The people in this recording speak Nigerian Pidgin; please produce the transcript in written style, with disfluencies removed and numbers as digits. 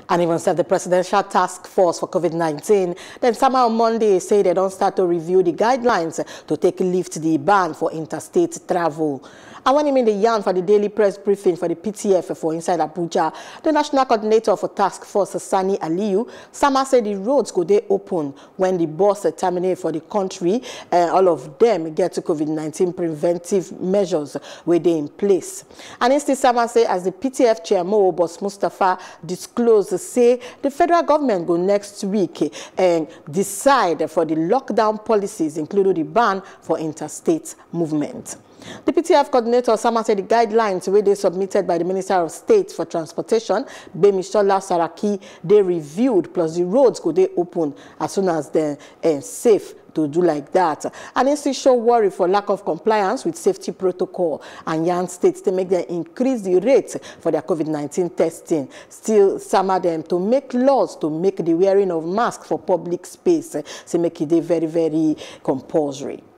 And even said the Presidential Task Force for COVID-19, then Sama on Monday say they don't start to review the guidelines to lift the ban for interstate travel. And when he made the yarn for the daily press briefing for the PTF for inside Abuja, the National Coordinator for Task Force, Sani Aliyu, Sama said the roads go dey open when the bus terminate for the country, and all of them get to COVID-19 preventive measures where they in place. And instead, Sama say as the PTF chairman, Boss Mustafa, disclosed, say the federal government go next week and decide for the lockdown policies, including the ban for interstate movement. The PTF coordinator, Sama, said the guidelines where they submitted by the Minister of State for Transportation, Bemisola Saraki, they reviewed, plus the roads go they open as soon as they're safe to do like that. And it still show worry for lack of compliance with safety protocol, and yarn states to make them increase the rates for their COVID-19 testing. Still, some of them to make laws to make the wearing of masks for public space, so make it very, very compulsory.